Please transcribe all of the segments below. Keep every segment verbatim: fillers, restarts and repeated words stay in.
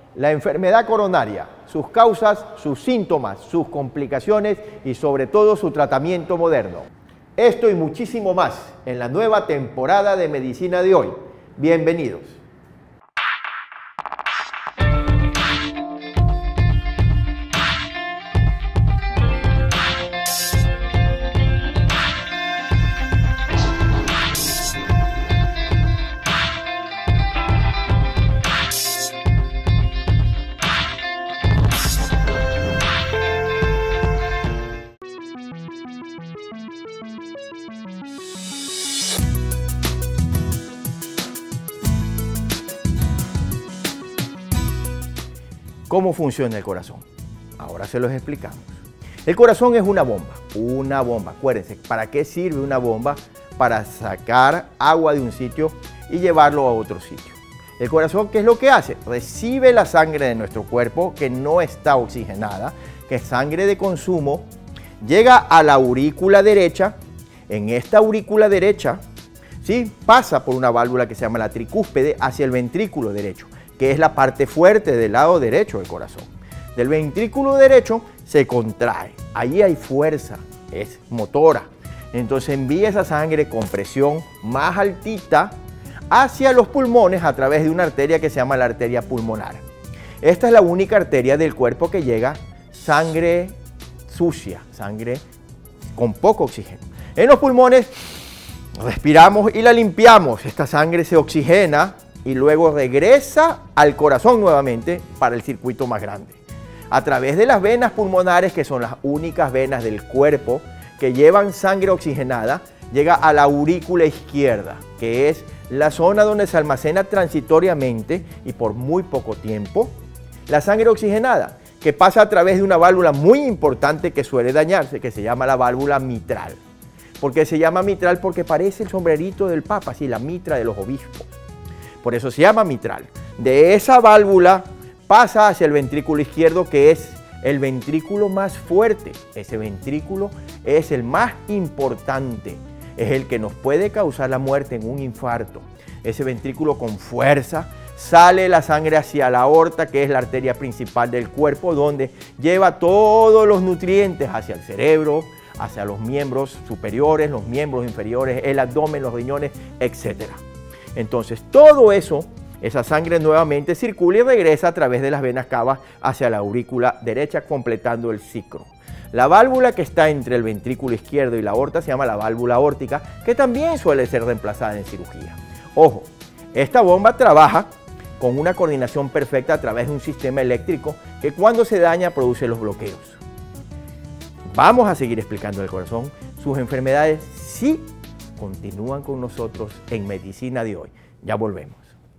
La enfermedad coronaria, sus causas, sus síntomas, sus complicaciones y sobre todo su tratamiento moderno. Esto y muchísimo más en la nueva temporada de Medicina de Hoy. Bienvenidos. ¿Cómo funciona el corazón? Ahora se los explicamos. El corazón es una bomba, una bomba. Acuérdense, ¿para qué sirve una bomba? Para sacar agua de un sitio y llevarlo a otro sitio. El corazón, ¿qué es lo que hace? Recibe la sangre de nuestro cuerpo que no está oxigenada, que es sangre de consumo, llega a la aurícula derecha. En esta aurícula derecha, ¿sí?, pasa por una válvula que se llama la tricúspide hacia el ventrículo derecho, que es la parte fuerte del lado derecho del corazón. Del ventrículo derecho se contrae, allí hay fuerza, es motora. Entonces envía esa sangre con presión más altita hacia los pulmones a través de una arteria que se llama la arteria pulmonar. Esta es la única arteria del cuerpo que llega sangre sucia, sangre con poco oxígeno. En los pulmones respiramos y la limpiamos, esta sangre se oxigena y luego regresa al corazón nuevamente para el circuito más grande. A través de las venas pulmonares, que son las únicas venas del cuerpo que llevan sangre oxigenada, llega a la aurícula izquierda, que es la zona donde se almacena transitoriamente y por muy poco tiempo la sangre oxigenada, que pasa a través de una válvula muy importante que suele dañarse, que se llama la válvula mitral. ¿Por qué se llama mitral? Porque parece el sombrerito del Papa, así, la mitra de los obispos. Por eso se llama mitral. De esa válvula pasa hacia el ventrículo izquierdo, que es el ventrículo más fuerte. Ese ventrículo es el más importante. Es el que nos puede causar la muerte en un infarto. Ese ventrículo con fuerza sale la sangre hacia la aorta, que es la arteria principal del cuerpo, donde lleva todos los nutrientes hacia el cerebro, hacia los miembros superiores, los miembros inferiores, el abdomen, los riñones, etcétera. Entonces, todo eso, esa sangre nuevamente circula y regresa a través de las venas cavas hacia la aurícula derecha, completando el ciclo. La válvula que está entre el ventrículo izquierdo y la aorta se llama la válvula aórtica, que también suele ser reemplazada en cirugía. Ojo, esta bomba trabaja con una coordinación perfecta a través de un sistema eléctrico que cuando se daña produce los bloqueos. Vamos a seguir explicando el corazón. Sus enfermedades sí continúan con nosotros en Medicina de Hoy. Ya volvemos.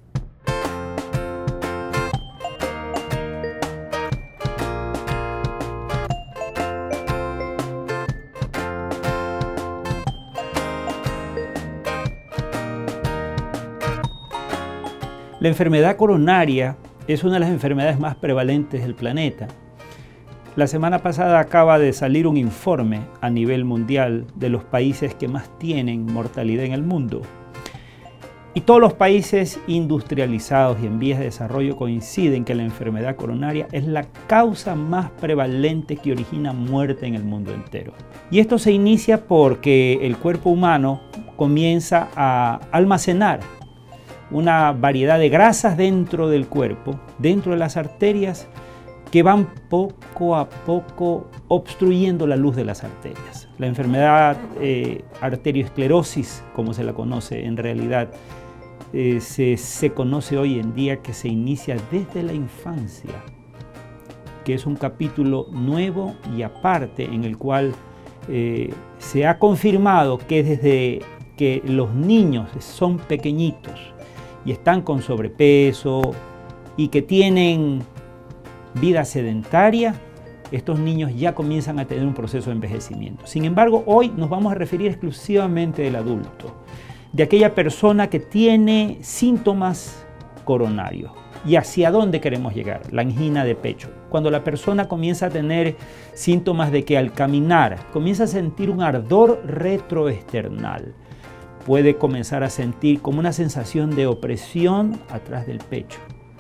La enfermedad coronaria es una de las enfermedades más prevalentes del planeta. La semana pasada acaba de salir un informe a nivel mundial de los países que más tienen mortalidad en el mundo. Y todos los países industrializados y en vías de desarrollo coinciden que la enfermedad coronaria es la causa más prevalente que origina muerte en el mundo entero. Y esto se inicia porque el cuerpo humano comienza a almacenar una variedad de grasas dentro del cuerpo, dentro de las arterias, que van poco a poco obstruyendo la luz de las arterias. La enfermedad eh, arteriosclerosis, como se la conoce en realidad, eh, se, se conoce hoy en día que se inicia desde la infancia, que es un capítulo nuevo y aparte en el cual eh, se ha confirmado que desde que los niños son pequeñitos y están con sobrepeso y que tienen vida sedentaria, estos niños ya comienzan a tener un proceso de envejecimiento. Sin embargo, hoy nos vamos a referir exclusivamente del adulto, de aquella persona que tiene síntomas coronarios. ¿Y hacia dónde queremos llegar? La angina de pecho. Cuando la persona comienza a tener síntomas de que al caminar comienza a sentir un ardor retroesternal, puede comenzar a sentir como una sensación de opresión atrás del pecho.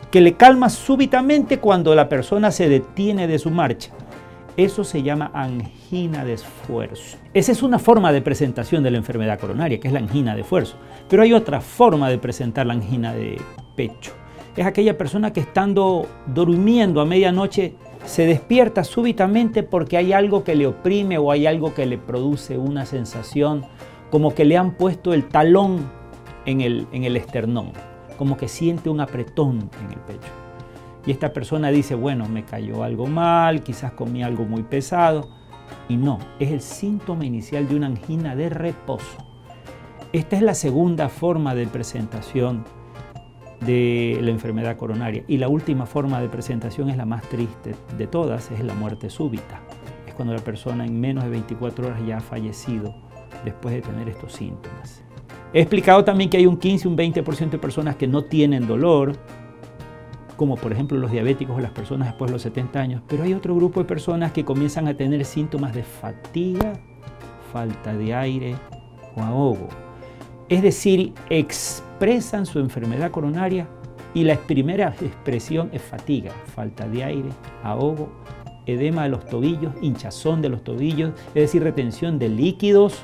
que le calma súbitamente cuando la persona se detiene de su marcha. Eso se llama angina de esfuerzo. Esa es una forma de presentación de la enfermedad coronaria, que es la angina de esfuerzo. Pero hay otra forma de presentar la angina de pecho. Es aquella persona que estando durmiendo a medianoche se despierta súbitamente porque hay algo que le oprime o hay algo que le produce una sensación como que le han puesto el talón en el, en el esternón, como que siente un apretón en el pecho. Y esta persona dice, bueno, me cayó algo mal, quizás comí algo muy pesado. Y no, es el síntoma inicial de una angina de reposo. Esta es la segunda forma de presentación de la enfermedad coronaria. Y la última forma de presentación es la más triste de todas, es la muerte súbita. Es cuando la persona en menos de veinticuatro horas ya ha fallecido después de tener estos síntomas. He explicado también que hay un quince, un veinte por ciento de personas que no tienen dolor, como por ejemplo los diabéticos o las personas después de los setenta años, pero hay otro grupo de personas que comienzan a tener síntomas de fatiga, falta de aire o ahogo. Es decir, expresan su enfermedad coronaria y la primera expresión es fatiga, falta de aire, ahogo, edema de los tobillos, hinchazón de los tobillos, es decir, retención de líquidos.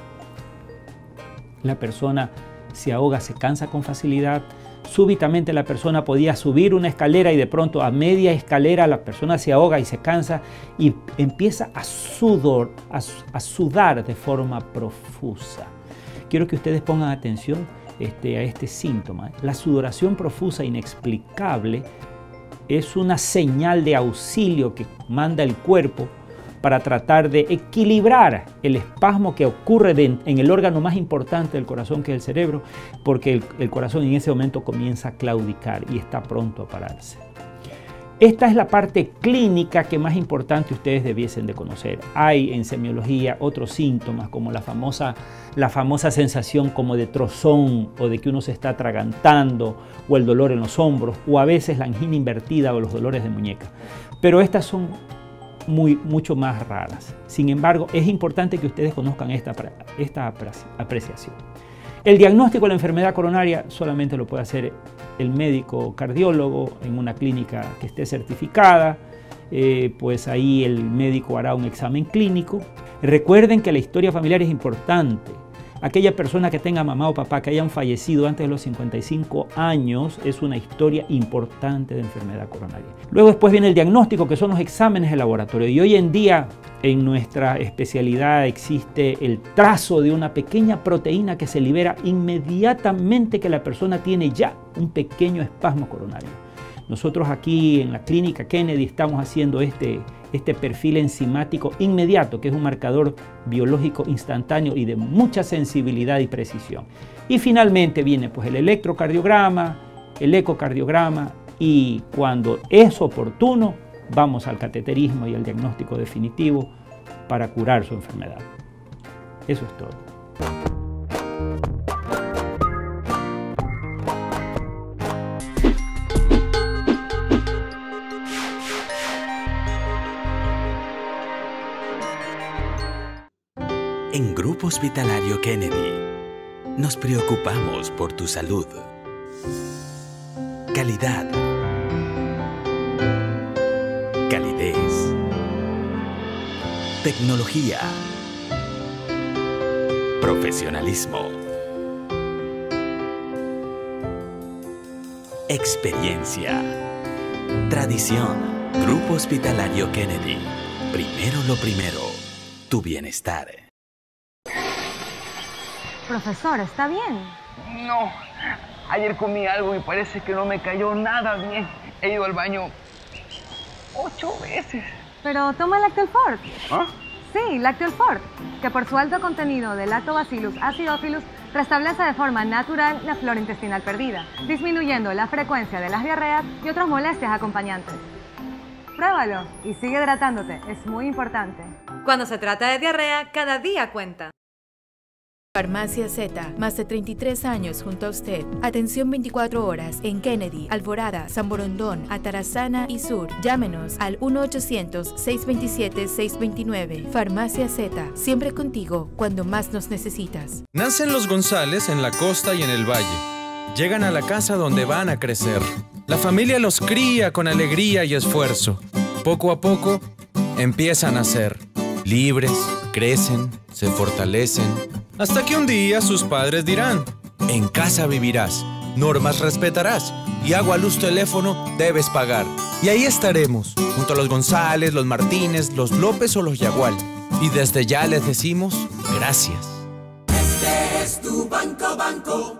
La persona se ahoga, se cansa con facilidad. Súbitamente la persona podía subir una escalera y de pronto a media escalera la persona se ahoga y se cansa y empieza a, sudor, a, a sudar de forma profusa. Quiero que ustedes pongan atención este, a este síntoma. La sudoración profusa inexplicable es una señal de auxilio que manda el cuerpo para tratar de equilibrar el espasmo que ocurre de, en el órgano más importante del corazón, que es el cerebro, porque el, el corazón en ese momento comienza a claudicar y está pronto a pararse. Esta es la parte clínica que más importante ustedes debiesen de conocer. Hay en semiología otros síntomas como la famosa, la famosa sensación como de trozón o de que uno se está atragantando, o el dolor en los hombros, o a veces la angina invertida o los dolores de muñeca. Pero estas son Muy, mucho más raras. Sin embargo, es importante que ustedes conozcan esta, esta apreciación. El diagnóstico de la enfermedad coronaria solamente lo puede hacer el médico cardiólogo en una clínica que esté certificada, eh, pues ahí el médico hará un examen clínico. Recuerden que la historia familiar es importante. Aquella persona que tenga mamá o papá que hayan fallecido antes de los cincuenta y cinco años es una historia importante de enfermedad coronaria. Luego después viene el diagnóstico, que son los exámenes de laboratorio. Y hoy en día en nuestra especialidad existe el trazo de una pequeña proteína que se libera inmediatamente que la persona tiene ya un pequeño espasmo coronario. Nosotros aquí en la clínica Kennedy estamos haciendo este, este perfil enzimático inmediato, que es un marcador biológico instantáneo y de mucha sensibilidad y precisión. Y finalmente viene pues el electrocardiograma, el ecocardiograma, y cuando es oportuno vamos al cateterismo y al diagnóstico definitivo para curar su enfermedad. Eso es todo. En Grupo Hospitalario Kennedy nos preocupamos por tu salud. Calidad. Calidez. Tecnología. Profesionalismo. Experiencia. Tradición. Grupo Hospitalario Kennedy. Primero lo primero. Tu bienestar. Profesor, ¿está bien? No, ayer comí algo y parece que no me cayó nada bien. He ido al baño ocho veces. Pero toma Lactel Fort. ¿Ah? Sí, Lactel Fort, que por su alto contenido de Lactobacillus acidophilus restablece de forma natural la flora intestinal perdida, disminuyendo la frecuencia de las diarreas y otras molestias acompañantes. Pruébalo y sigue hidratándote, es muy importante. Cuando se trata de diarrea, cada día cuenta. Farmacia Z, más de treinta y tres años junto a usted. Atención veinticuatro horas en Kennedy, Alvorada, San Borondón, Atarazana y Sur. Llámenos al uno ochocientos, seiscientos veintisiete, seiscientos veintinueve. Farmacia Z, siempre contigo cuando más nos necesitas. Nacen los González en la costa y en el valle. Llegan a la casa donde van a crecer. La familia los cría con alegría y esfuerzo. Poco a poco empiezan a ser libres, crecen, se fortalecen, hasta que un día sus padres dirán: en casa vivirás, normas respetarás y agua, luz, teléfono debes pagar. Y ahí estaremos, junto a los González, los Martínez, los López o los Yagual. Y desde ya les decimos gracias. Este es tu Banco Banco.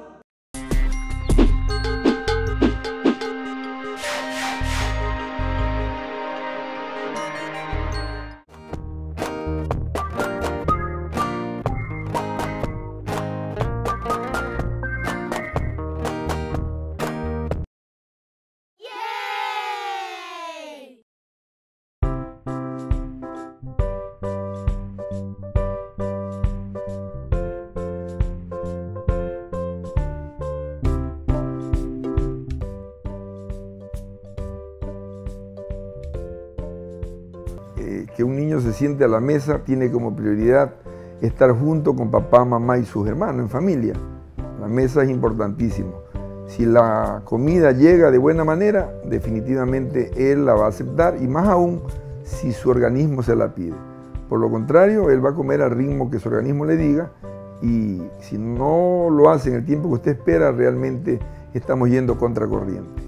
Que un niño se siente a la mesa tiene como prioridad estar junto con papá, mamá y sus hermanos en familia. La mesa es importantísimo. Si la comida llega de buena manera, definitivamente él la va a aceptar, y más aún si su organismo se la pide. Por lo contrario, él va a comer al ritmo que su organismo le diga, y si no lo hace en el tiempo que usted espera, realmente estamos yendo contracorriente.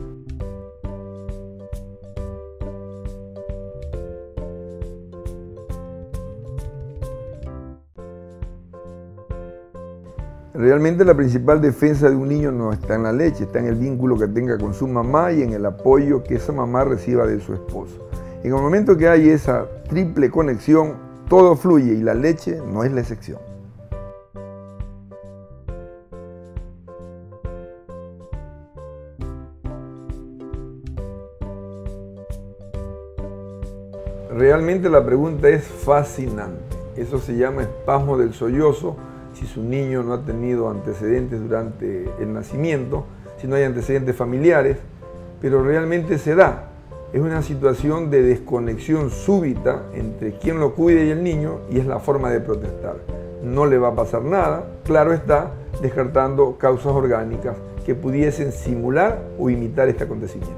Realmente la principal defensa de un niño no está en la leche, está en el vínculo que tenga con su mamá y en el apoyo que esa mamá reciba de su esposo. En el momento que hay esa triple conexión, todo fluye, y la leche no es la excepción. Realmente la pregunta es fascinante. Eso se llama espasmo del sollozo. Si su niño no ha tenido antecedentes durante el nacimiento, si no hay antecedentes familiares, pero realmente se da. Es una situación de desconexión súbita entre quien lo cuide y el niño, y es la forma de protestar. No le va a pasar nada, claro está, descartando causas orgánicas que pudiesen simular o imitar este acontecimiento.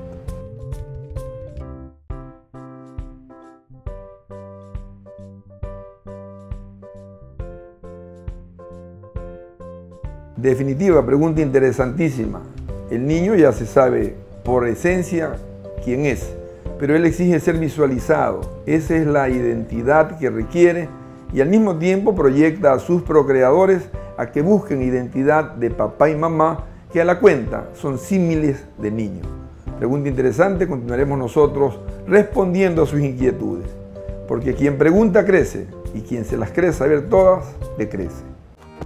Definitiva, pregunta interesantísima. El niño ya se sabe por esencia quién es, pero él exige ser visualizado. Esa es la identidad que requiere, y al mismo tiempo proyecta a sus procreadores a que busquen identidad de papá y mamá, que a la cuenta son símiles de niños. Pregunta interesante, continuaremos nosotros respondiendo a sus inquietudes, porque quien pregunta crece, y quien se las cree saber todas, le crece.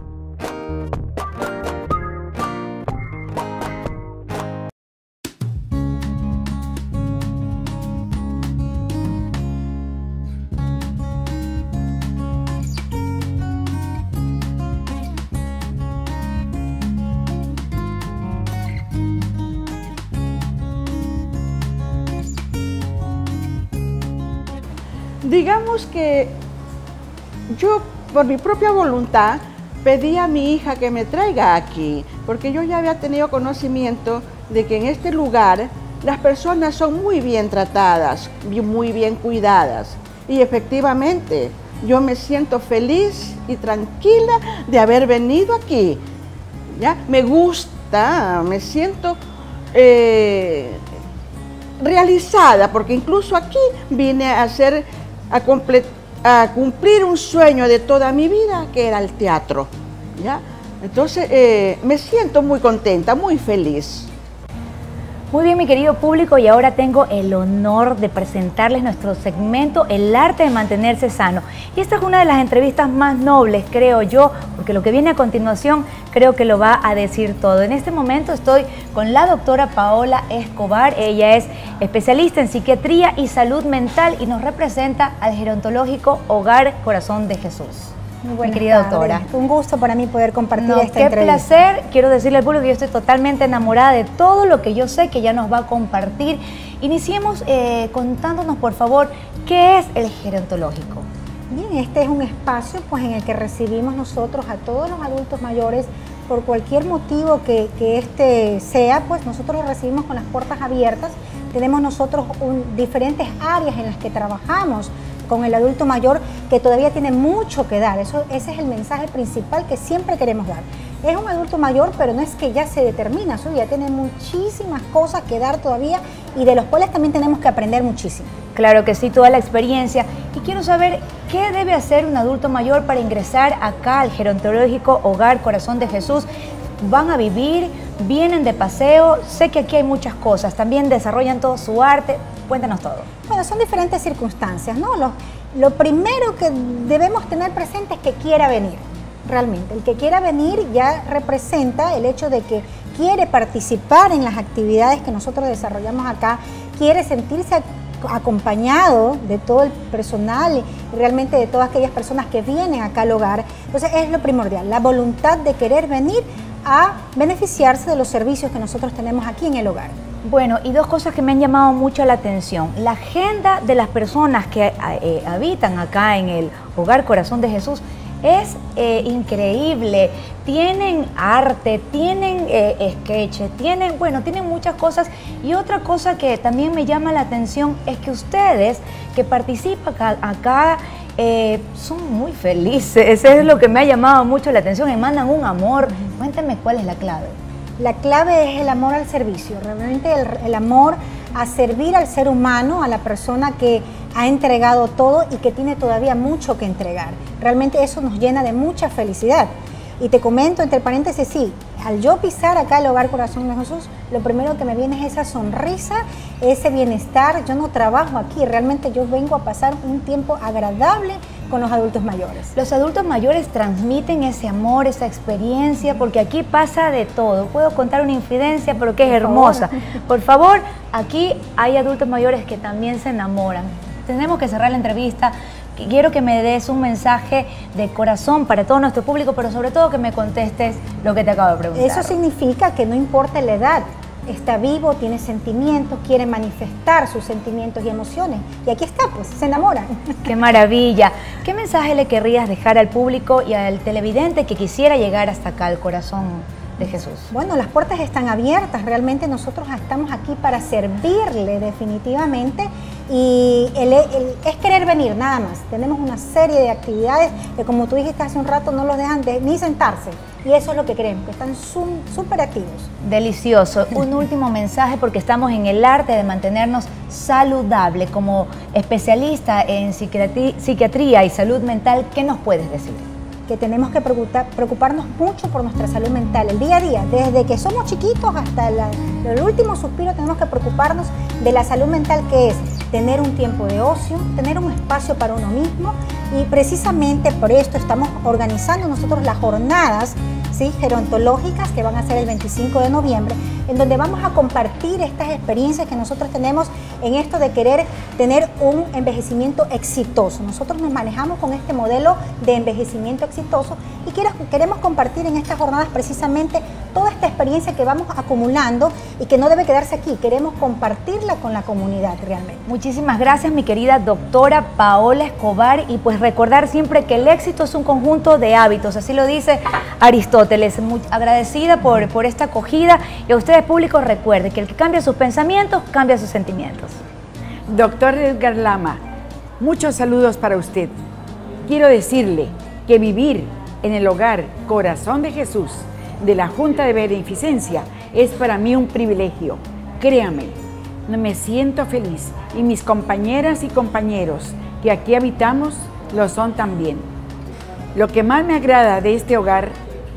Digamos que yo, por mi propia voluntad, pedí a mi hija que me traiga aquí, porque yo ya había tenido conocimiento de que en este lugar las personas son muy bien tratadas, muy bien cuidadas. Y efectivamente, yo me siento feliz y tranquila de haber venido aquí. ¿Ya? Me gusta, me siento eh, realizada, porque incluso aquí vine a hacer... A, a cumplir un sueño de toda mi vida, que era el teatro, ¿ya? Entonces eh, me siento muy contenta, muy feliz. Muy bien, mi querido público, y ahora tengo el honor de presentarles nuestro segmento El arte de mantenerse sano. Y esta es una de las entrevistas más nobles, creo yo, porque lo que viene a continuación creo que lo va a decir todo. En este momento estoy con la doctora Paola Escobar. Ella es especialista en psiquiatría y salud mental y nos representa al gerontológico Hogar Corazón de Jesús. Muy buena, mi querida doctora. Un gusto para mí poder compartir no, esta qué entrevista. placer. Quiero decirle al público que yo estoy totalmente enamorada de todo lo que yo sé que ya nos va a compartir. Iniciemos eh, contándonos, por favor, ¿qué es el gerontológico? Bien, este es un espacio pues, en el que recibimos nosotros a todos los adultos mayores por cualquier motivo que, que este sea, pues nosotros lo recibimos con las puertas abiertas. Tenemos nosotros un, diferentes áreas en las que trabajamos con el adulto mayor que todavía tiene mucho que dar. Eso, ese es el mensaje principal que siempre queremos dar. Es un adulto mayor, pero no es que ya se determina su vida, tiene muchísimas cosas que dar todavía y de los cuales también tenemos que aprender muchísimo. Claro que sí, toda la experiencia. Y quiero saber qué debe hacer un adulto mayor para ingresar acá al gerontológico Hogar Corazón de Jesús. Van a vivir, vienen de paseo, sé que aquí hay muchas cosas, también desarrollan todo su arte. Cuéntanos todo. Bueno, son diferentes circunstancias, ¿no? Lo, lo primero que debemos tener presente es que quiera venir, realmente. El que quiera venir ya representa el hecho de que quiere participar en las actividades que nosotros desarrollamos acá, quiere sentirse acompañado de todo el personal y realmente de todas aquellas personas que vienen acá al hogar. Entonces es lo primordial, la voluntad de querer venir a beneficiarse de los servicios que nosotros tenemos aquí en el hogar. Bueno, y dos cosas que me han llamado mucho la atención. La agenda de las personas que eh, habitan acá en el Hogar Corazón de Jesús es eh, increíble. Tienen arte, tienen eh, sketches, tienen, bueno, tienen muchas cosas. Y otra cosa que también me llama la atención es que ustedes que participan acá, acá eh, son muy felices. Eso es lo que me ha llamado mucho la atención. Me mandan un amor. Cuéntame cuál es la clave. La clave es el amor al servicio, realmente el, el amor a servir al ser humano, a la persona que ha entregado todo y que tiene todavía mucho que entregar. Realmente eso nos llena de mucha felicidad. Y te comento, entre paréntesis, sí, al yo pisar acá el Hogar Corazón de Jesús, lo primero que me viene es esa sonrisa, ese bienestar. Yo no trabajo aquí, realmente yo vengo a pasar un tiempo agradable con los adultos mayores. Los adultos mayores transmiten ese amor, esa experiencia, porque aquí pasa de todo. Puedo contar una infidencia, pero que es hermosa. Por favor, aquí hay adultos mayores que también se enamoran. Tenemos que cerrar la entrevista. Quiero que me des un mensaje de corazón para todo nuestro público, pero sobre todo que me contestes lo que te acabo de preguntar. Eso significa que no importa la edad, está vivo, tiene sentimientos, quiere manifestar sus sentimientos y emociones. Y aquí está, pues, se enamoran. ¡Qué maravilla! ¿Qué mensaje le querrías dejar al público y al televidente que quisiera llegar hasta acá, al corazón de Jesús? Bueno, las puertas están abiertas, realmente nosotros estamos aquí para servirle definitivamente y el, el, es querer venir nada más. Tenemos una serie de actividades que, como tú dijiste hace un rato, no los dejan de, ni sentarse y eso es lo que queremos, que están súper activos. Delicioso. Un último mensaje, porque estamos en el arte de mantenernos saludable. Como especialista en psiquiatría, psiquiatría y salud mental, ¿qué nos puedes decir? Que tenemos que preocuparnos mucho por nuestra salud mental, el día a día, desde que somos chiquitos hasta la, el último suspiro tenemos que preocuparnos de la salud mental, que es tener un tiempo de ocio, tener un espacio para uno mismo, y precisamente por esto estamos organizando nosotros las jornadas, ¿sí?, gerontológicas, que van a ser el veinticinco de noviembre, en donde vamos a compartir estas experiencias que nosotros tenemos en esto de querer tener un envejecimiento exitoso. Nosotros nos manejamos con este modelo de envejecimiento exitoso y queremos compartir en estas jornadas precisamente toda esta experiencia que vamos acumulando y que no debe quedarse aquí. Queremos compartirla con la comunidad realmente. Muchísimas gracias, mi querida doctora Paola Escobar, y pues recordar siempre que el éxito es un conjunto de hábitos, así lo dice Aristóteles. Muy agradecida por, por esta acogida, y a ustedes, públicos, recuerden que el que cambia sus pensamientos, cambia sus sentimientos. Doctor Edgar Lama, muchos saludos para usted. Quiero decirle que vivir en el Hogar Corazón de Jesús de la Junta de Beneficencia es para mí un privilegio. Créame, me siento feliz y mis compañeras y compañeros que aquí habitamos lo son también. Lo que más me agrada de este hogar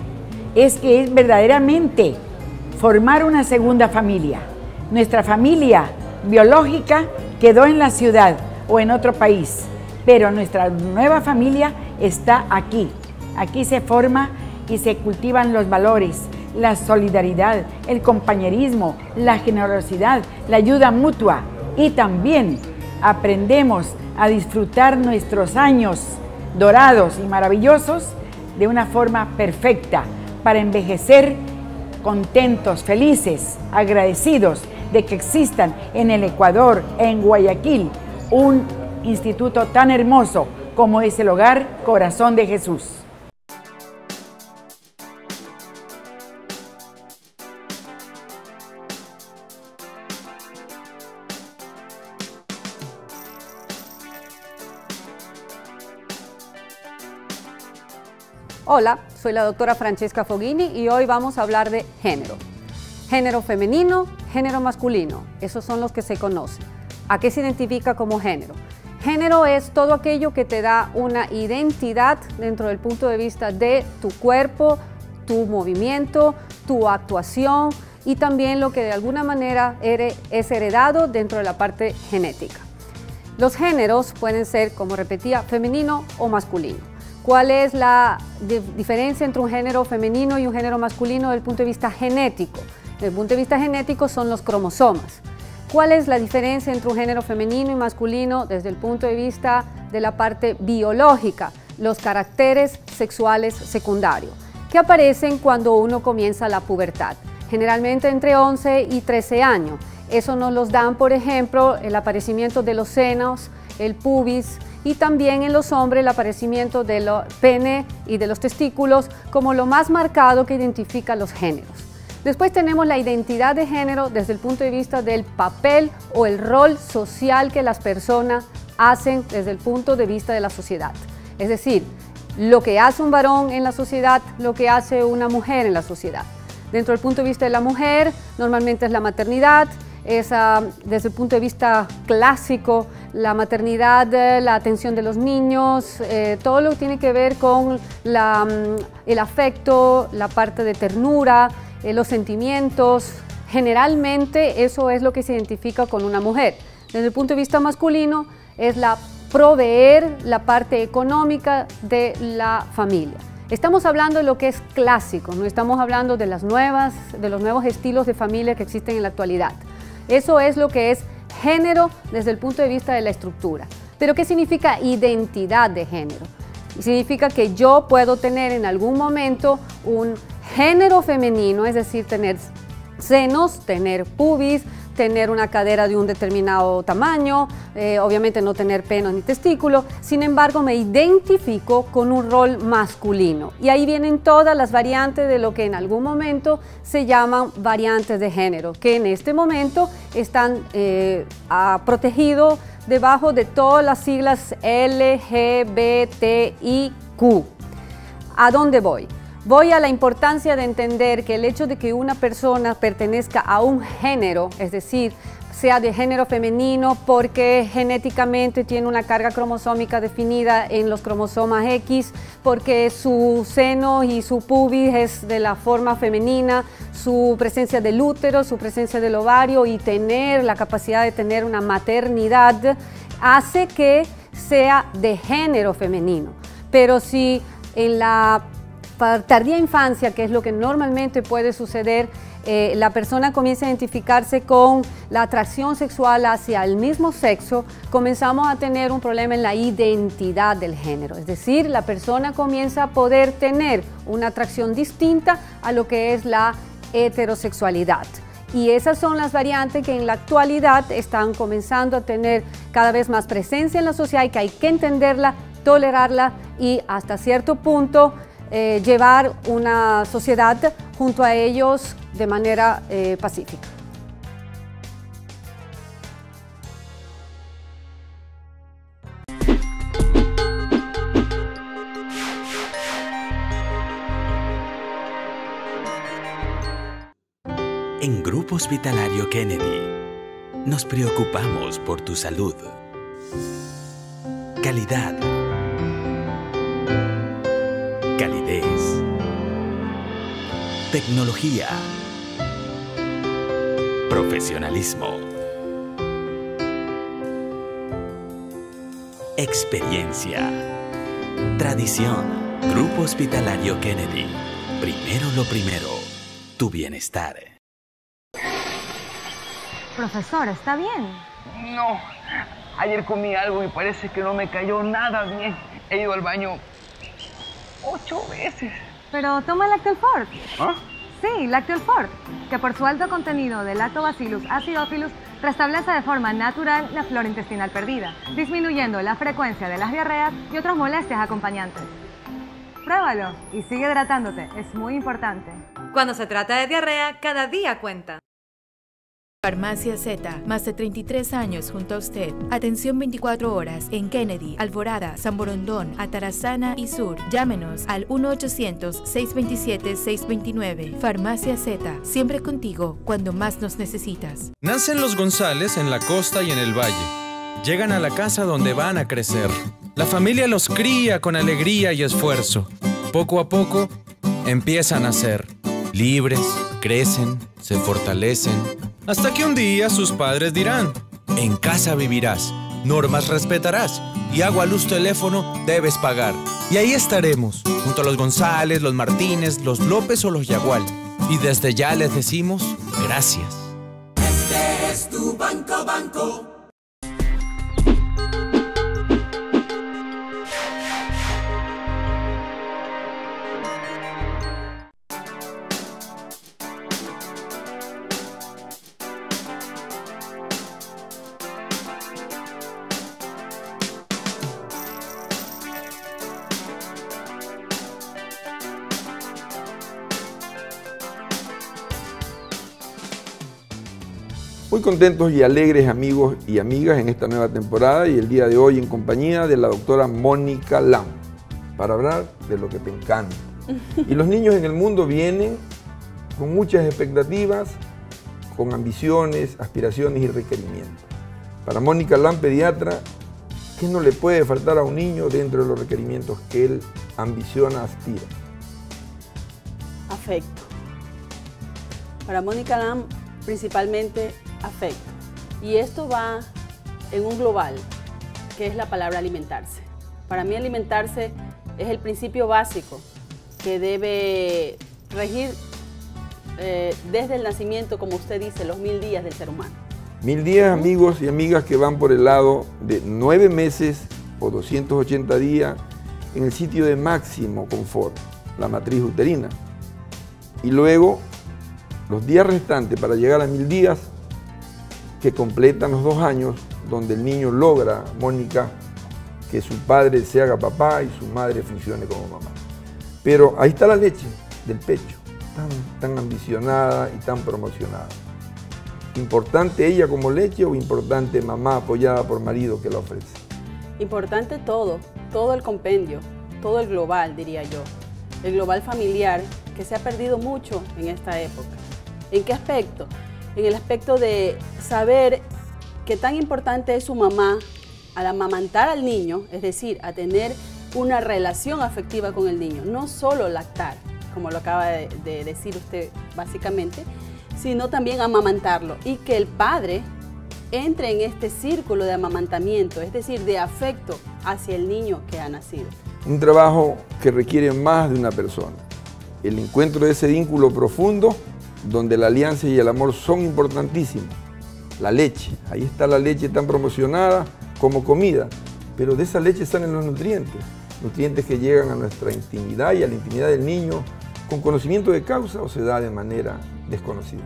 es que es verdaderamente formar una segunda familia. Nuestra familia biológica quedó en la ciudad o en otro país, pero nuestra nueva familia está aquí. Aquí se forma y se cultivan los valores, la solidaridad, el compañerismo, la generosidad, la ayuda mutua, y también aprendemos a disfrutar nuestros años dorados y maravillosos de una forma perfecta para envejecer contentos, felices, agradecidos de que existan en el Ecuador, en Guayaquil, un instituto tan hermoso como es el Hogar Corazón de Jesús. Hola, soy la doctora Francesca Foghini y hoy vamos a hablar de género. Género femenino, género masculino, esos son los que se conocen. ¿A qué se identifica como género? Género es todo aquello que te da una identidad dentro del punto de vista de tu cuerpo, tu movimiento, tu actuación y también lo que de alguna manera es heredado dentro de la parte genética. Los géneros pueden ser, como repetía, femenino o masculino. ¿Cuál es la diferencia entre un género femenino y un género masculino desde el punto de vista genético? Desde el punto de vista genético son los cromosomas. ¿Cuál es la diferencia entre un género femenino y masculino desde el punto de vista de la parte biológica? Los caracteres sexuales secundarios, que aparecen cuando uno comienza la pubertad, generalmente entre once y trece años. Eso nos los dan, por ejemplo, el aparecimiento de los senos, el pubis, y también en los hombres el aparecimiento del pene y de los testículos como lo más marcado que identifica los géneros. Después tenemos la identidad de género desde el punto de vista del papel o el rol social que las personas hacen desde el punto de vista de la sociedad. Es decir, lo que hace un varón en la sociedad, lo que hace una mujer en la sociedad. Dentro del punto de vista de la mujer, normalmente es la maternidad, es uh, desde el punto de vista clásico, la maternidad, la atención de los niños, eh, todo lo que tiene que ver con la, um, el afecto, la parte de ternura, eh, los sentimientos. Generalmente eso es lo que se identifica con una mujer. Desde el punto de vista masculino es la proveer la parte económica de la familia. Estamos hablando de lo que es clásico, no estamos hablando de, las nuevas, de los nuevos estilos de familia que existen en la actualidad. Eso es lo que es género desde el punto de vista de la estructura. Pero ¿qué significa identidad de género? Significa que yo puedo tener en algún momento un género femenino, es decir, tener senos, tener pubis, tener una cadera de un determinado tamaño, eh, obviamente no tener pene ni testículo, sin embargo me identifico con un rol masculino. Y ahí vienen todas las variantes de lo que en algún momento se llaman variantes de género, que en este momento están eh, protegidos debajo de todas las siglas L G B T I Q. ¿A dónde voy? Voy a la importancia de entender que el hecho de que una persona pertenezca a un género, es decir, sea de género femenino porque genéticamente tiene una carga cromosómica definida en los cromosomas X, porque su seno y su pubis es de la forma femenina, su presencia del útero, su presencia del ovario y tener la capacidad de tener una maternidad, hace que sea de género femenino. Pero si en la tardía infancia, que es lo que normalmente puede suceder, eh, la persona comienza a identificarse con la atracción sexual hacia el mismo sexo, comenzamos a tener un problema en la identidad del género. Es decir, la persona comienza a poder tener una atracción distinta a lo que es la heterosexualidad. Y esas son las variantes que en la actualidad están comenzando a tener cada vez más presencia en la sociedad y que hay que entenderla, tolerarla y hasta cierto punto Eh, llevar una sociedad junto a ellos de manera eh, pacífica. En Grupo Hospitalario Kennedy nos preocupamos por tu salud. Calidad. Calidez, tecnología, profesionalismo, experiencia, tradición. Grupo Hospitalario Kennedy. Primero lo primero, tu bienestar. Profesor, ¿está bien? No, ayer comí algo y parece que no me cayó nada bien. He ido al baño ocho veces. Pero toma Lactel Fort. ¿Ah? Sí, Lactel Fort, que por su alto contenido de Lactobacillus acidophilus restablece de forma natural la flora intestinal perdida, disminuyendo la frecuencia de las diarreas y otras molestias acompañantes. Pruébalo y sigue hidratándote, es muy importante. Cuando se trata de diarrea, cada día cuenta. Farmacia Z, más de treinta y tres años junto a usted. Atención veinticuatro horas en Kennedy, Alvorada, San Borondón, Atarazaná y Sur. Llámenos al uno ochocientos, seiscientos veintisiete, seiscientos veintinueve. Farmacia Z, siempre contigo cuando más nos necesitas. Nacen los González en la costa y en el valle. Llegan a la casa donde van a crecer. La familia los cría con alegría y esfuerzo. Poco a poco empiezan a ser libres, crecen, se fortalecen. Hasta que un día sus padres dirán: en casa vivirás, normas respetarás y agua, luz, teléfono debes pagar. Y ahí estaremos, junto a los González, los Martínez, los López o los Yagual. Y desde ya les decimos gracias. Este es tu Banco Banco. Muy contentos y alegres amigos y amigas en esta nueva temporada y el día de hoy en compañía de la doctora Mónica Lam para hablar de lo que te encanta. Y los niños en el mundo vienen con muchas expectativas, con ambiciones, aspiraciones y requerimientos. Para Mónica Lam, pediatra, ¿qué no le puede faltar a un niño dentro de los requerimientos que él ambiciona, aspira? Afecto. Para Mónica Lam, principalmente afecto. Y esto va en un global, que es la palabra alimentarse. Para mí alimentarse es el principio básico que debe regir eh, desde el nacimiento, como usted dice, los mil días del ser humano. Mil días, amigos y amigas, que van por el lado de nueve meses o doscientos ochenta días en el sitio de máximo confort, la matriz uterina. Y luego los días restantes para llegar a mil días, que completan los dos años, donde el niño logra, Mónica, que su padre se haga papá y su madre funcione como mamá. Pero ahí está la leche del pecho, tan, tan ambicionada y tan promocionada. ¿Importante ella como leche o importante mamá apoyada por marido que la ofrece? Importante todo, todo el compendio, todo el global, diría yo. El global familiar, que se ha perdido mucho en esta época. ¿En qué aspecto? En el aspecto de saber qué tan importante es su mamá al amamantar al niño, es decir, a tener una relación afectiva con el niño, no solo lactar, como lo acaba de, de decir usted básicamente, sino también amamantarlo y que el padre entre en este círculo de amamantamiento, es decir, de afecto hacia el niño que ha nacido. Un trabajo que requiere más de una persona. El encuentro de ese vínculo profundo donde la alianza y el amor son importantísimos. La leche, ahí está la leche tan promocionada como comida, pero de esa leche salen los nutrientes, nutrientes que llegan a nuestra intimidad y a la intimidad del niño con conocimiento de causa o se da de manera desconocida.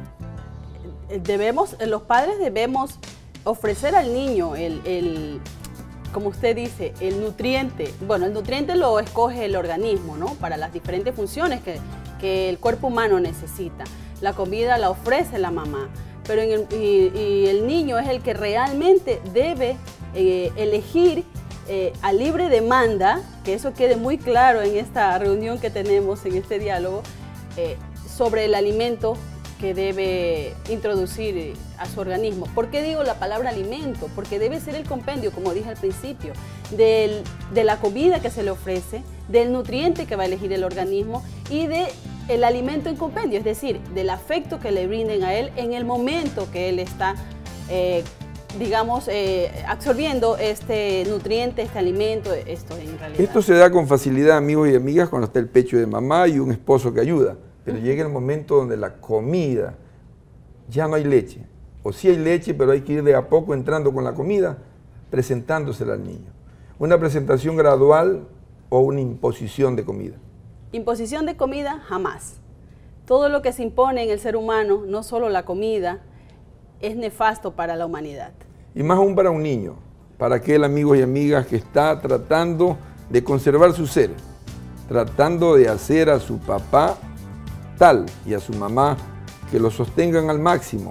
Debemos, los padres debemos ofrecer al niño el, el, como usted dice, el nutriente. Bueno, el nutriente lo escoge el organismo, ¿no? Para las diferentes funciones que, que el cuerpo humano necesita. La comida la ofrece la mamá, pero en el, y, y el niño es el que realmente debe eh, elegir eh, a libre demanda, que eso quede muy claro en esta reunión que tenemos, en este diálogo, eh, sobre el alimento que debe introducir a su organismo. ¿Por qué digo la palabra alimento? Porque debe ser el compendio, como dije al principio, del, de la comida que se le ofrece, del nutriente que va a elegir el organismo y de el alimento en compendio, es decir, del afecto que le brinden a él en el momento que él está, eh, digamos, eh, absorbiendo este nutriente, este alimento, esto en realidad. Esto se da con facilidad, amigos y amigas, cuando está el pecho de mamá y un esposo que ayuda, pero uh-huh. llega el momento donde la comida, ya no hay leche, o sí hay leche, pero hay que ir de a poco entrando con la comida, presentándosela al niño. Una presentación gradual o una imposición de comida. Imposición de comida, jamás. Todo lo que se impone en el ser humano, no solo la comida, es nefasto para la humanidad. Y más aún para un niño, para aquel amigos y amigas que está tratando de conservar su ser, tratando de hacer a su papá tal y a su mamá que lo sostengan al máximo,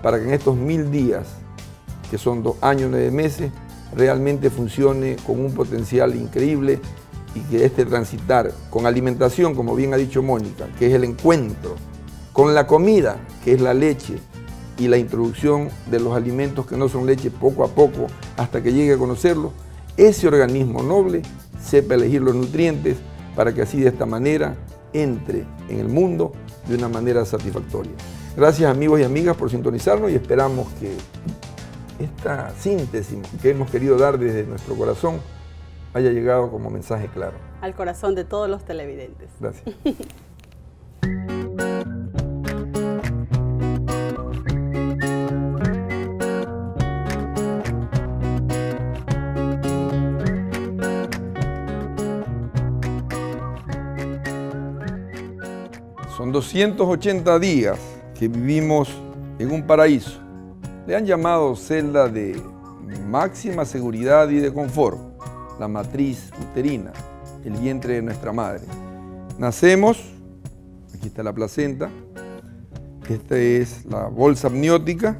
para que en estos mil días, que son dos años, nueve meses, realmente funcione con un potencial increíble y que este transitar con alimentación, como bien ha dicho Mónica, que es el encuentro, con la comida, que es la leche, y la introducción de los alimentos que no son leche poco a poco hasta que llegue a conocerlo, ese organismo noble sepa elegir los nutrientes para que así de esta manera entre en el mundo de una manera satisfactoria. Gracias amigos y amigas por sintonizarnos y esperamos que esta síntesis que hemos querido dar desde nuestro corazón haya llegado como mensaje claro. Al corazón de todos los televidentes. Gracias. Son doscientos ochenta días que vivimos en un paraíso. Le han llamado celda de máxima seguridad y de confort, la matriz uterina, el vientre de nuestra madre. Nacemos, aquí está la placenta, esta es la bolsa amniótica,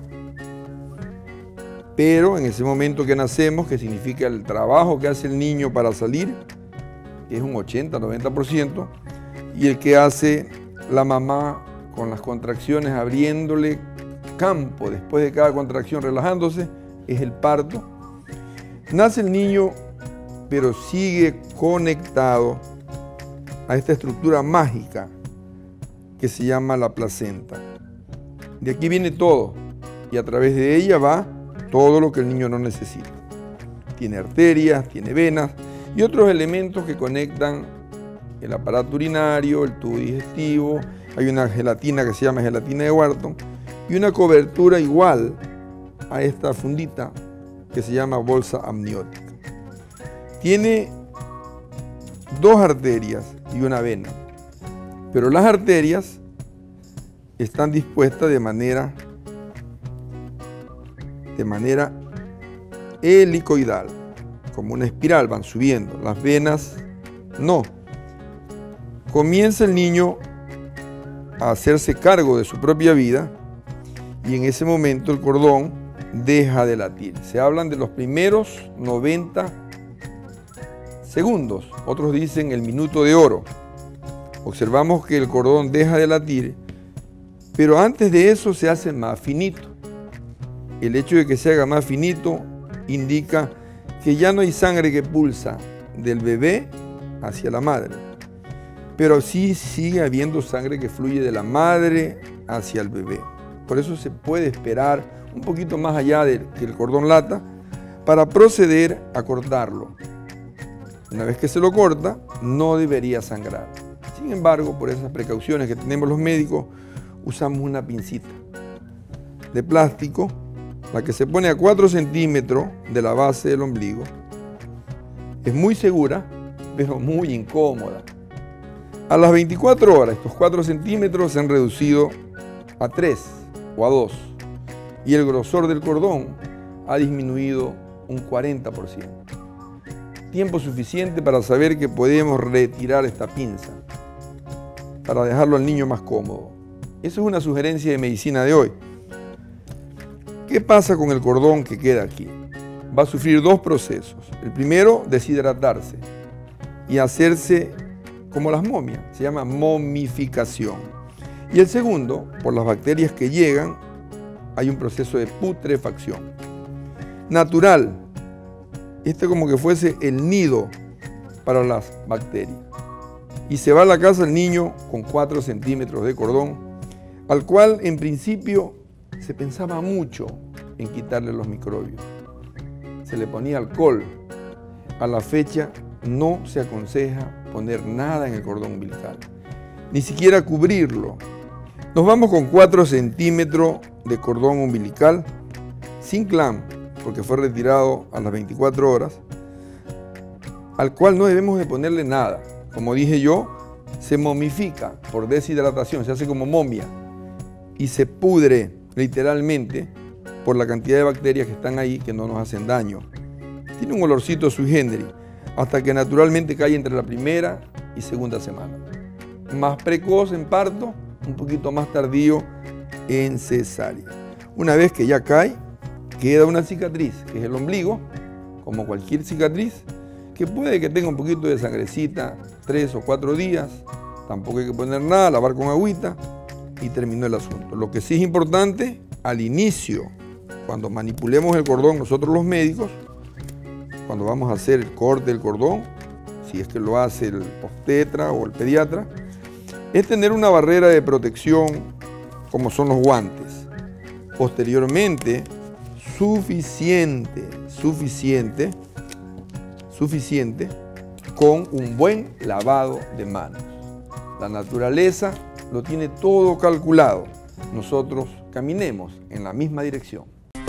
pero en ese momento que nacemos, que significa el trabajo que hace el niño para salir, que es un ochenta a noventa por ciento, y el que hace la mamá con las contracciones abriéndole campo después de cada contracción relajándose, es el parto. Nace el niño, pero sigue conectado a esta estructura mágica que se llama la placenta. De aquí viene todo y a través de ella va todo lo que el niño no necesita. Tiene arterias, tiene venas y otros elementos que conectan el aparato urinario, el tubo digestivo. Hay una gelatina que se llama gelatina de Wharton y una cobertura igual a esta fundita que se llama bolsa amniótica. Tiene dos arterias y una vena, pero las arterias están dispuestas de manera, de manera helicoidal, como una espiral, van subiendo. Las venas no. Comienza el niño a hacerse cargo de su propia vida y en ese momento el cordón deja de latir. Se hablan de los primeros noventa segundos, otros dicen el minuto de oro. Observamos que el cordón deja de latir, pero antes de eso se hace más finito. El hecho de que se haga más finito indica que ya no hay sangre que pulsa del bebé hacia la madre, pero sí sigue habiendo sangre que fluye de la madre hacia el bebé. Por eso se puede esperar un poquito más allá de que el cordón lata para proceder a cortarlo. Una vez que se lo corta, no debería sangrar. Sin embargo, por esas precauciones que tenemos los médicos, usamos una pincita de plástico, la que se pone a cuatro centímetros de la base del ombligo. Es muy segura, pero muy incómoda. A las veinticuatro horas, estos cuatro centímetros se han reducido a tres o a dos y el grosor del cordón ha disminuido un cuarenta por ciento. Tiempo suficiente para saber que podemos retirar esta pinza para dejarlo al niño más cómodo. Esa es una sugerencia de medicina de hoy. ¿Qué pasa con el cordón que queda aquí? Va a sufrir dos procesos. El primero, deshidratarse y hacerse como las momias, se llama momificación. Y el segundo, por las bacterias que llegan, hay un proceso de putrefacción. Natural, este como que fuese el nido para las bacterias. Y se va a la casa el niño con cuatro centímetros de cordón, al cual en principio se pensaba mucho en quitarle los microbios. Se le ponía alcohol. A la fecha no se aconseja poner nada en el cordón umbilical, ni siquiera cubrirlo. Nos vamos con cuatro centímetros de cordón umbilical, sin clamp, porque fue retirado a las veinticuatro horas, al cual no debemos de ponerle nada. Como dije yo, se momifica por deshidratación, se hace como momia y se pudre literalmente por la cantidad de bacterias que están ahí que no nos hacen daño. Tiene un olorcito sui generis, hasta que naturalmente cae entre la primera y segunda semana. Más precoz en parto, un poquito más tardío en cesárea. Una vez que ya cae, queda una cicatriz, que es el ombligo, como cualquier cicatriz, que puede que tenga un poquito de sangrecita, tres o cuatro días, tampoco hay que poner nada, lavar con agüita y terminó el asunto. Lo que sí es importante, al inicio, cuando manipulemos el cordón nosotros los médicos, cuando vamos a hacer el corte del cordón, si es que lo hace el obstetra o el pediatra, es tener una barrera de protección como son los guantes. Posteriormente, suficiente, suficiente, suficiente con un buen lavado de manos. La naturaleza lo tiene todo calculado. Nosotros caminemos en la misma dirección.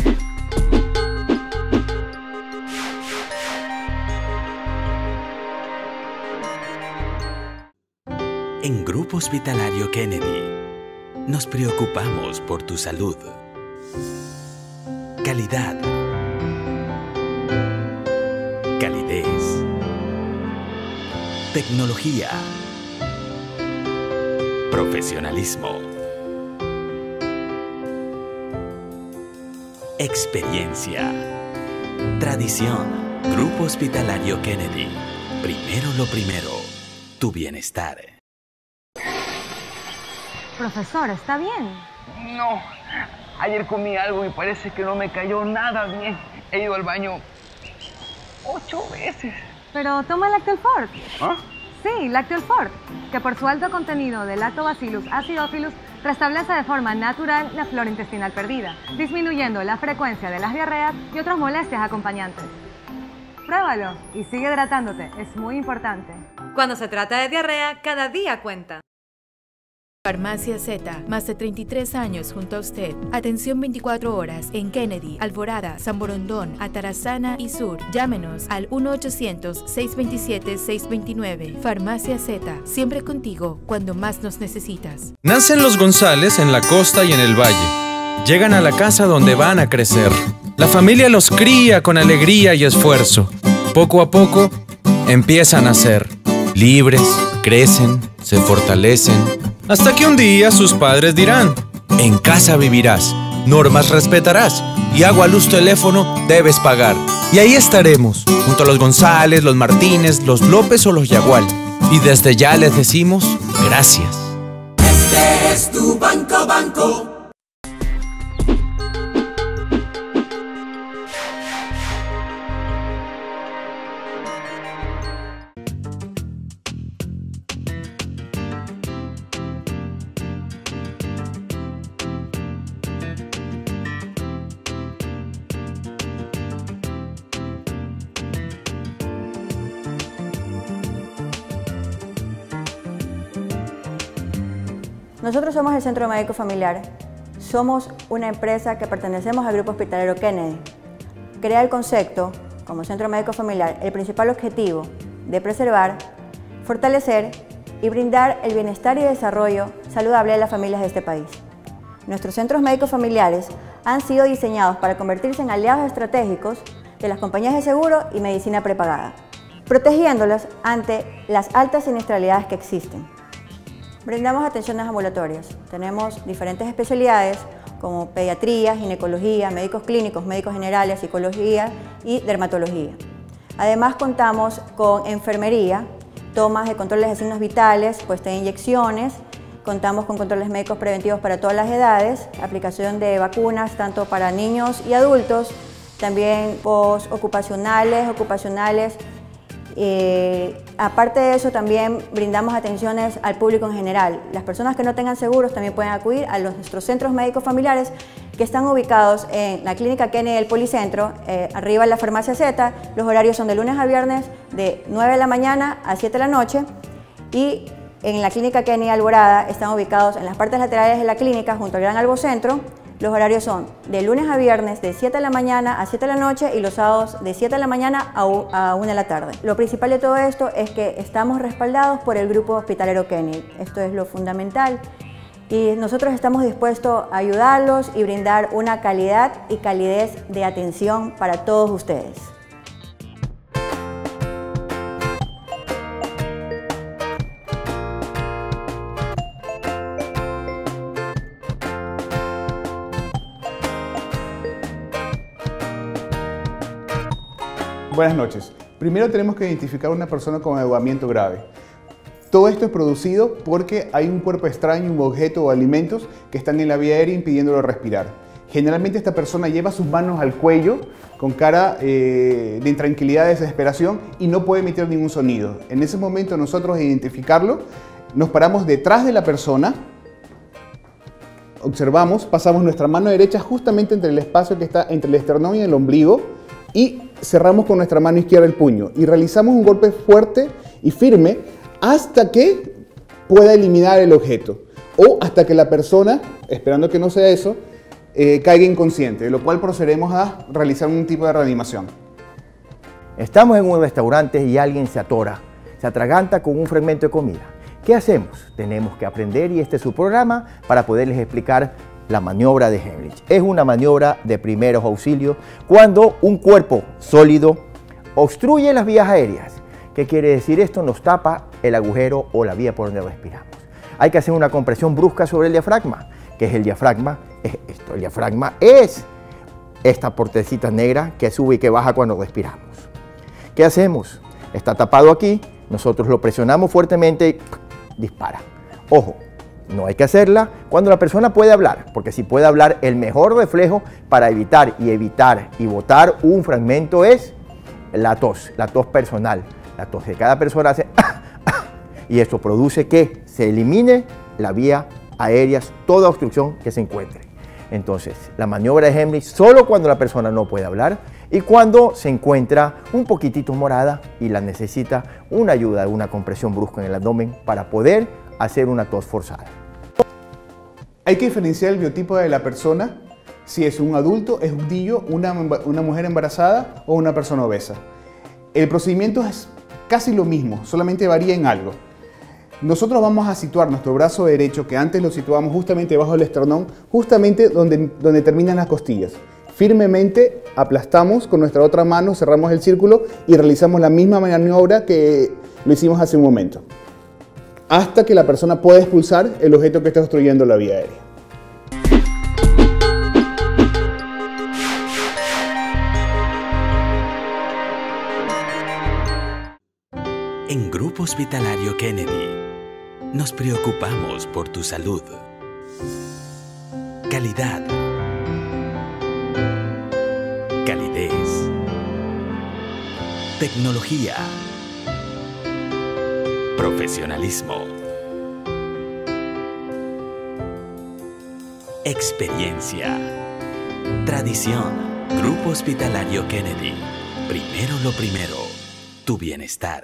En Grupo Hospitalario Kennedy, nos preocupamos por tu salud. Calidad. Calidez. Tecnología. Profesionalismo. Experiencia. Tradición. Grupo Hospitalario Kennedy. Primero lo primero. Tu bienestar. Profesor, ¿está bien? No, ayer comí algo y parece que no me cayó nada bien. He ido al baño ocho veces. Pero toma Lactel Fort. ¿Ah? Sí, Lactel Fort, que por su alto contenido de Lactobacillus acidophilus restablece de forma natural la flora intestinal perdida, disminuyendo la frecuencia de las diarreas y otras molestias acompañantes. Pruébalo y sigue hidratándote, es muy importante. Cuando se trata de diarrea, cada día cuenta. Farmacia Z, más de treinta y tres años junto a usted. Atención veinticuatro horas en Kennedy, Alvorada, San Borondón, Atarazaná y Sur. Llámenos al uno ochocientos, seiscientos veintisiete, seiscientos veintinueve. Farmacia Z, siempre contigo cuando más nos necesitas. Nacen los González en la costa y en el valle. Llegan a la casa donde van a crecer. La familia los cría con alegría y esfuerzo. Poco a poco empiezan a ser libres, crecen, se fortalecen. Hasta que un día sus padres dirán: en casa vivirás, normas respetarás y agua, luz, teléfono debes pagar. Y ahí estaremos, junto a los González, los Martínez, los López o los Yagual. Y desde ya les decimos gracias. Este es tu Banco Banco. Nosotros somos el Centro Médico Familiar. Somos una empresa que pertenecemos al Grupo Hospitalario Kennedy. Crea el concepto, como Centro Médico Familiar, el principal objetivo de preservar, fortalecer y brindar el bienestar y desarrollo saludable de las familias de este país. Nuestros centros médicos familiares han sido diseñados para convertirse en aliados estratégicos de las compañías de seguro y medicina prepagada, protegiéndolas ante las altas siniestralidades que existen. Brindamos atenciones ambulatorias. Tenemos diferentes especialidades como pediatría, ginecología, médicos clínicos, médicos generales, psicología y dermatología. Además contamos con enfermería, tomas de controles de signos vitales, puesta de inyecciones, contamos con controles médicos preventivos para todas las edades, aplicación de vacunas tanto para niños y adultos, también postocupacionales, ocupacionales. Eh, aparte de eso, también brindamos atenciones al público en general. Las personas que no tengan seguros también pueden acudir a los, nuestros centros médicos familiares que están ubicados en la Clínica Kennedy del Policentro, eh, arriba en la Farmacia Z. Los horarios son de lunes a viernes de nueve de la mañana a siete de la noche, y en la Clínica Kennedy Alvorada están ubicados en las partes laterales de la clínica junto al Gran Albocentro. Los horarios son de lunes a viernes de siete de la mañana a siete de la noche y los sábados de siete de la mañana a una de la tarde. Lo principal de todo esto es que estamos respaldados por el Grupo Hospitalario Kennedy. Esto es lo fundamental y nosotros estamos dispuestos a ayudarlos y brindar una calidad y calidez de atención para todos ustedes. Buenas noches. Primero tenemos que identificar a una persona con ahogamiento grave. Todo esto es producido porque hay un cuerpo extraño, un objeto o alimentos que están en la vía aérea impidiéndolo respirar. Generalmente esta persona lleva sus manos al cuello con cara eh, de intranquilidad, desesperación y no puede emitir ningún sonido. En ese momento nosotros, identificarlo, nos paramos detrás de la persona, observamos, pasamos nuestra mano derecha justamente entre el espacio que está entre el esternón y el ombligo y cerramos con nuestra mano izquierda el puño y realizamos un golpe fuerte y firme hasta que pueda eliminar el objeto o hasta que la persona, esperando que no sea eso, eh, caiga inconsciente, de lo cual procederemos a realizar un tipo de reanimación. Estamos en un restaurante y alguien se atora, se atraganta con un fragmento de comida. ¿Qué hacemos? Tenemos que aprender y este es su programa para poderles explicar la maniobra de Heimlich. Es una maniobra de primeros auxilios cuando un cuerpo sólido obstruye las vías aéreas. ¿Qué quiere decir esto? Nos tapa el agujero o la vía por donde respiramos. Hay que hacer una compresión brusca sobre el diafragma. ¿Qué es el diafragma? Es esto. El diafragma es esta portecita negra que sube y que baja cuando respiramos. ¿Qué hacemos? Está tapado aquí, nosotros lo presionamos fuertemente y dispara. Ojo, no hay que hacerla cuando la persona puede hablar, porque si puede hablar, el mejor reflejo para evitar y evitar y botar un fragmento es la tos, la tos personal. La tos de cada persona hace y esto produce que se elimine la vía aérea, toda obstrucción que se encuentre. Entonces, la maniobra de Heimlich solo cuando la persona no puede hablar y cuando se encuentra un poquitito morada y la necesita una ayuda, una compresión brusca en el abdomen para poder hacer una tos forzada. Hay que diferenciar el biotipo de la persona, si es un adulto, es un niño, una, una mujer embarazada o una persona obesa. El procedimiento es casi lo mismo, solamente varía en algo. Nosotros vamos a situar nuestro brazo derecho, que antes lo situábamos justamente bajo el esternón, justamente donde, donde terminan las costillas. Firmemente aplastamos con nuestra otra mano, cerramos el círculo y realizamos la misma maniobra que lo hicimos hace un momento, hasta que la persona pueda expulsar el objeto que está obstruyendo la vía aérea. En Grupo Hospitalario Kennedy, nos preocupamos por tu salud. Calidad. Calidez. Tecnología. Profesionalismo. Experiencia. Tradición. Grupo Hospitalario Kennedy. Primero lo primero. Tu bienestar.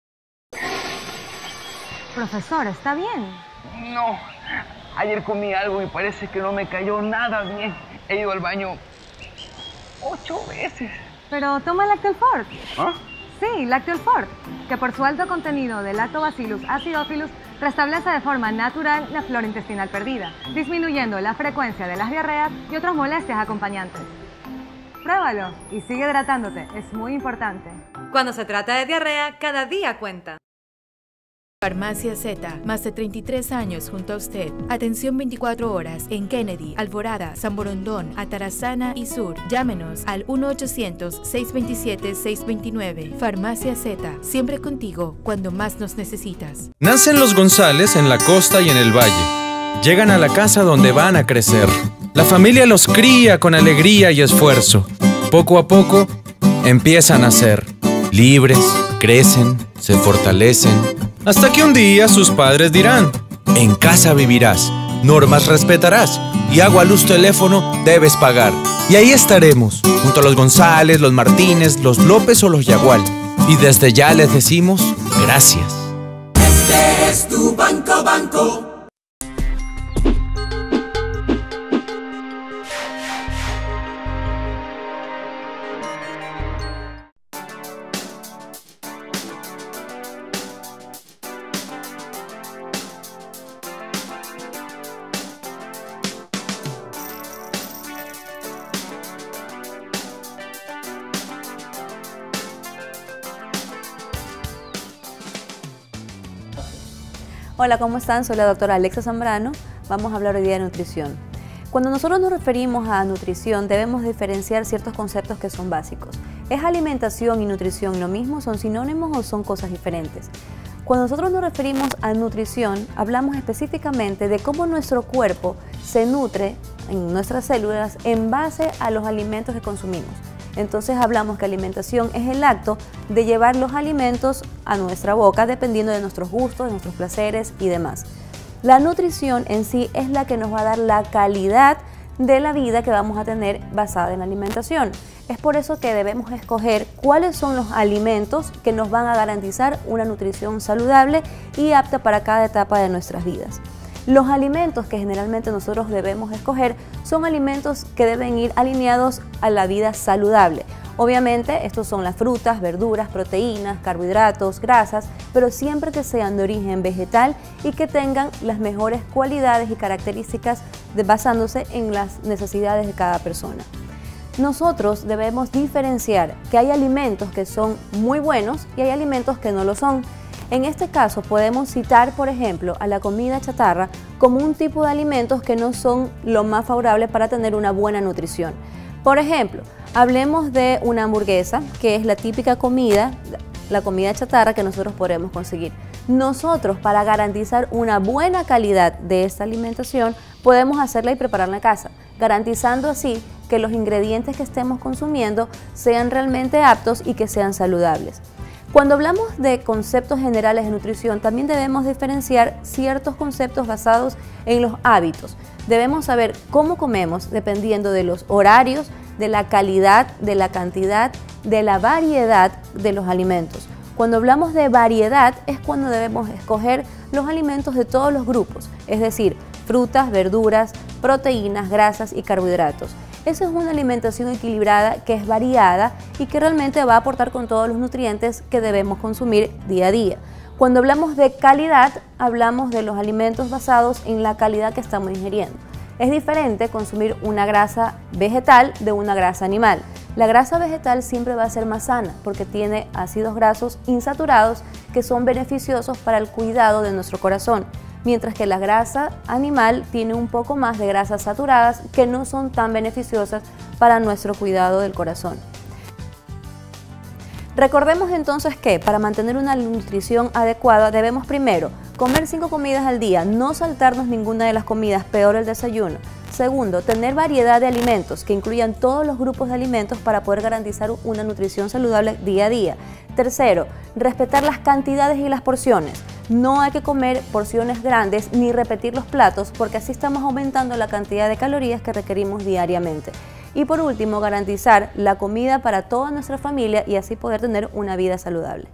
Profesor, ¿está bien? No, ayer comí algo y parece que no me cayó nada bien. He ido al baño ocho veces. Pero toma Lactel Fort. ¿Ah? Sí, Lactel Fort, que por su alto contenido de Lactobacillus acidophilus restablece de forma natural la flora intestinal perdida, disminuyendo la frecuencia de las diarreas y otras molestias acompañantes. Pruébalo y sigue hidratándote, es muy importante. Cuando se trata de diarrea, cada día cuenta. Farmacia Z, más de treinta y tres años junto a usted. Atención veinticuatro horas en Kennedy, Alvorada, San Borondón, Atarazaná y Sur. Llámenos al uno ochocientos, seiscientos veintisiete, seiscientos veintinueve. Farmacia Z, siempre contigo cuando más nos necesitas. Nacen los González en la costa y en el valle. Llegan a la casa donde van a crecer. La familia los cría con alegría y esfuerzo. Poco a poco empiezan a ser libres, crecen, se fortalecen. Hasta que un día sus padres dirán: en casa vivirás, normas respetarás y agua, luz, teléfono debes pagar. Y ahí estaremos, junto a los González, los Martínez, los López o los Yagual. Y desde ya les decimos gracias. Este es tu Banco Banco. Hola, ¿cómo están? Soy la doctora Alexa Zambrano. Vamos a hablar hoy día de nutrición. Cuando nosotros nos referimos a nutrición, debemos diferenciar ciertos conceptos que son básicos. ¿Es alimentación y nutrición lo mismo? ¿Son sinónimos o son cosas diferentes? Cuando nosotros nos referimos a nutrición, hablamos específicamente de cómo nuestro cuerpo se nutre en nuestras células en base a los alimentos que consumimos. Entonces hablamos que alimentación es el acto de llevar los alimentos a nuestra boca dependiendo de nuestros gustos, de nuestros placeres y demás. La nutrición en sí es la que nos va a dar la calidad de la vida que vamos a tener basada en la alimentación. Es por eso que debemos escoger cuáles son los alimentos que nos van a garantizar una nutrición saludable y apta para cada etapa de nuestras vidas. Los alimentos que generalmente nosotros debemos escoger son alimentos que deben ir alineados a la vida saludable. Obviamente estos son las frutas, verduras, proteínas, carbohidratos, grasas, pero siempre que sean de origen vegetal y que tengan las mejores cualidades y características de, basándose en las necesidades de cada persona. Nosotros debemos diferenciar que hay alimentos que son muy buenos y hay alimentos que no lo son. En este caso podemos citar, por ejemplo, a la comida chatarra como un tipo de alimentos que no son lo más favorable para tener una buena nutrición. Por ejemplo, hablemos de una hamburguesa, que es la típica comida, la comida chatarra que nosotros podemos conseguir. Nosotros, para garantizar una buena calidad de esta alimentación, podemos hacerla y prepararla en casa, garantizando así que los ingredientes que estemos consumiendo sean realmente aptos y que sean saludables. Cuando hablamos de conceptos generales de nutrición, también debemos diferenciar ciertos conceptos basados en los hábitos. Debemos saber cómo comemos dependiendo de los horarios, de la calidad, de la cantidad, de la variedad de los alimentos. Cuando hablamos de variedad es cuando debemos escoger los alimentos de todos los grupos, es decir, frutas, verduras, proteínas, grasas y carbohidratos. Esa es una alimentación equilibrada que es variada y que realmente va a aportar con todos los nutrientes que debemos consumir día a día. Cuando hablamos de calidad, hablamos de los alimentos basados en la calidad que estamos ingiriendo. Es diferente consumir una grasa vegetal de una grasa animal. La grasa vegetal siempre va a ser más sana porque tiene ácidos grasos insaturados que son beneficiosos para el cuidado de nuestro corazón, mientras que la grasa animal tiene un poco más de grasas saturadas que no son tan beneficiosas para nuestro cuidado del corazón. Recordemos entonces que para mantener una nutrición adecuada debemos primero comer cinco comidas al día, no saltarnos ninguna de las comidas, peor el desayuno. Segundo, tener variedad de alimentos que incluyan todos los grupos de alimentos para poder garantizar una nutrición saludable día a día. Tercero, respetar las cantidades y las porciones. No hay que comer porciones grandes ni repetir los platos porque así estamos aumentando la cantidad de calorías que requerimos diariamente. Y por último, garantizar la comida para toda nuestra familia y así poder tener una vida saludable.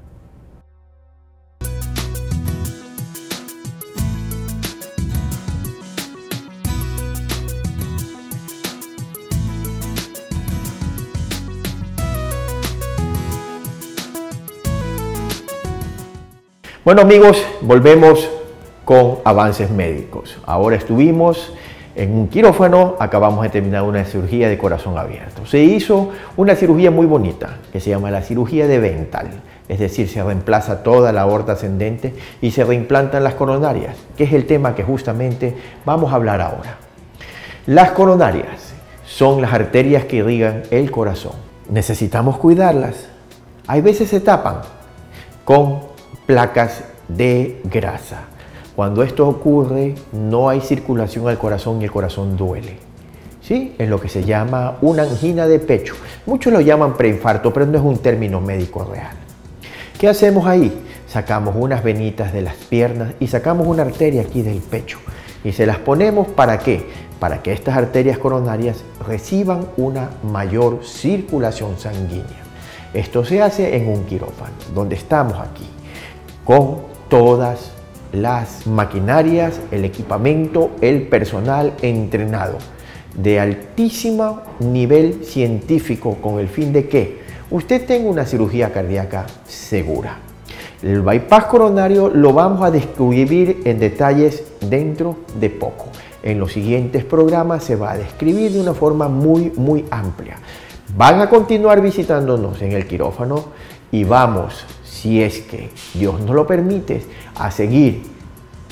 Bueno amigos, volvemos con avances médicos. Ahora estuvimos en un quirófano, acabamos de terminar una cirugía de corazón abierto. Se hizo una cirugía muy bonita que se llama la cirugía de Bentall, es decir, se reemplaza toda la aorta ascendente y se reimplantan las coronarias, que es el tema que justamente vamos a hablar ahora. Las coronarias son las arterias que irrigan el corazón. Necesitamos cuidarlas. Hay veces se tapan con placas de grasa. Cuando esto ocurre, no hay circulación al corazón y el corazón duele. ¿Sí? Es lo que se llama una angina de pecho. Muchos lo llaman preinfarto, pero no es un término médico real. ¿Qué hacemos ahí? Sacamos unas venitas de las piernas y sacamos una arteria aquí del pecho. Y se las ponemos ¿para qué? Para que estas arterias coronarias reciban una mayor circulación sanguínea. Esto se hace en un quirófano, donde estamos aquí, con todas las maquinarias, el equipamiento, el personal entrenado de altísimo nivel científico con el fin de que usted tenga una cirugía cardíaca segura. El bypass coronario lo vamos a describir en detalles dentro de poco. En los siguientes programas se va a describir de una forma muy, muy amplia. Van a continuar visitándonos en el quirófano y vamos, si es que Dios nos lo permite, a seguir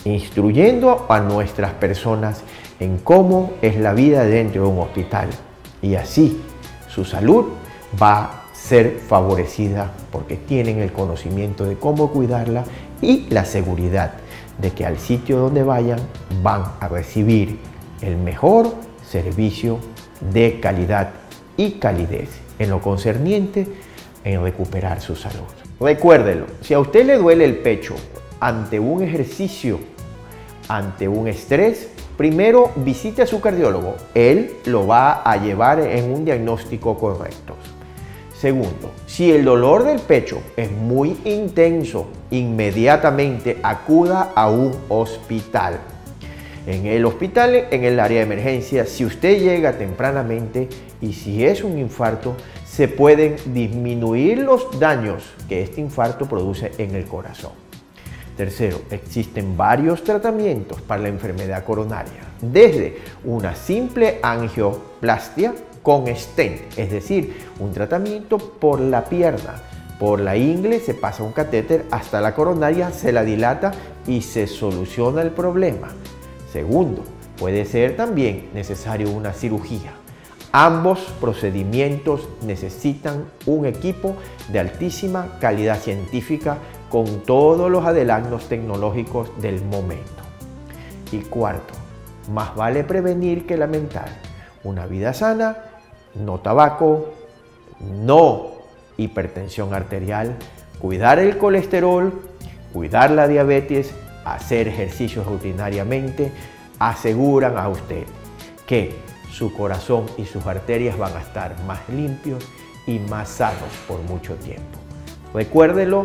instruyendo a nuestras personas en cómo es la vida dentro de un hospital. Y así su salud va a ser favorecida porque tienen el conocimiento de cómo cuidarla y la seguridad de que al sitio donde vayan van a recibir el mejor servicio de calidad y calidez en lo concerniente en recuperar su salud. Recuérdelo, si a usted le duele el pecho ante un ejercicio, ante un estrés, primero visite a su cardiólogo. Él lo va a llevar en un diagnóstico correcto. Segundo, si el dolor del pecho es muy intenso, inmediatamente acuda a un hospital. En el hospital, en el área de emergencia, si usted llega tempranamente y si es un infarto, se pueden disminuir los daños que este infarto produce en el corazón. Tercero, existen varios tratamientos para la enfermedad coronaria, desde una simple angioplastia con stent, es decir, un tratamiento por la pierna, por la ingle se pasa un catéter hasta la coronaria, se la dilata y se soluciona el problema. Segundo, puede ser también necesario una cirugía. Ambos procedimientos necesitan un equipo de altísima calidad científica con todos los adelantos tecnológicos del momento. Y cuarto, más vale prevenir que lamentar. Una vida sana, no tabaco, no hipertensión arterial, cuidar el colesterol, cuidar la diabetes, hacer ejercicios rutinariamente, aseguran a usted que su corazón y sus arterias van a estar más limpios y más sanos por mucho tiempo. Recuérdelo,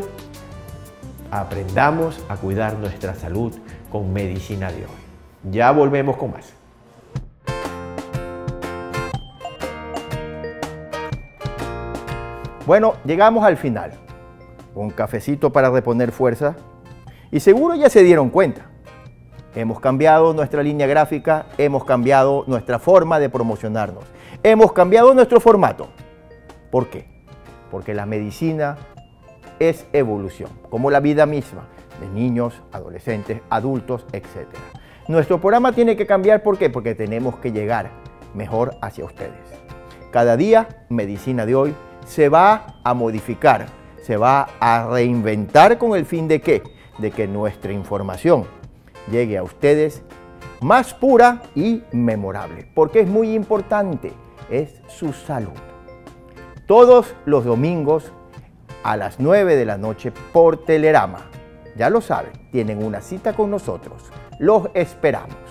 aprendamos a cuidar nuestra salud con Medicina de Hoy. Ya volvemos con más. Bueno, llegamos al final. Un cafecito para reponer fuerza. Y seguro ya se dieron cuenta. Hemos cambiado nuestra línea gráfica, hemos cambiado nuestra forma de promocionarnos. Hemos cambiado nuestro formato. ¿Por qué? Porque la medicina es evolución, como la vida misma, de niños, adolescentes, adultos, etcétera. Nuestro programa tiene que cambiar, ¿por qué? Porque tenemos que llegar mejor hacia ustedes. Cada día, Medicina de Hoy se va a modificar, se va a reinventar con el fin de ¿qué? De que nuestra información llegue a ustedes más pura y memorable, porque es muy importante, es su salud. Todos los domingos a las nueve de la noche por Telerama. Ya lo saben, tienen una cita con nosotros. Los esperamos.